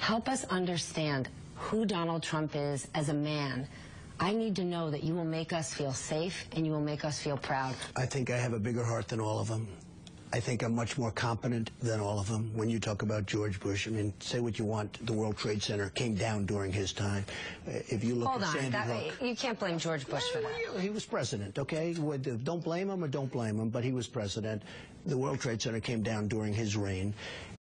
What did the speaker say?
help us understand who Donald Trump is as a man. I need to know that you will make us feel safe and you will make us feel proud. I think I have a bigger heart than all of them. I think I'm much more competent than all of them. When you talk about George Bush, I mean, say what you want, the World Trade Center came down during his time. If you look at Sandy Hook, you can't blame George Bush for that. He was president, okay? Don't blame him or don't blame him, but he was president. The World Trade Center came down during his reign.